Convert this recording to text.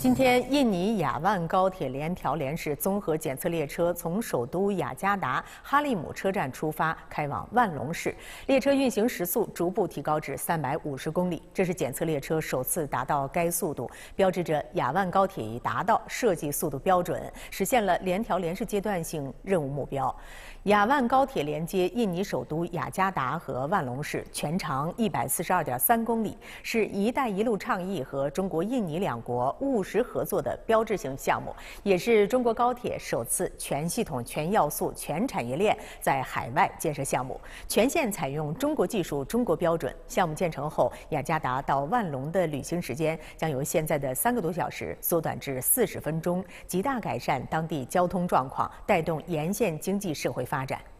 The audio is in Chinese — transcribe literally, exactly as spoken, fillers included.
今天，印尼雅万高铁联调联式综合检测列车从首都雅加达哈利姆车站出发，开往万隆市。列车运行时速逐步提高至三百五十公里，这是检测列车首次达到该速度，标志着雅万高铁已达到设计速度标准，实现了联调联试阶段性任务目标。雅万高铁连接印尼首都雅加达和万隆市，全长一百四十二点三公里，是“一带一路”倡议和中国、印尼两国务实合作的标志性项目，也是中国高铁首次全系统、全要素、全产业链在海外建设项目，全线采用中国技术、中国标准。项目建成后，雅加达到万隆的旅行时间将由现在的三个多小时缩短至四十分钟，极大改善当地交通状况，带动沿线经济社会发展。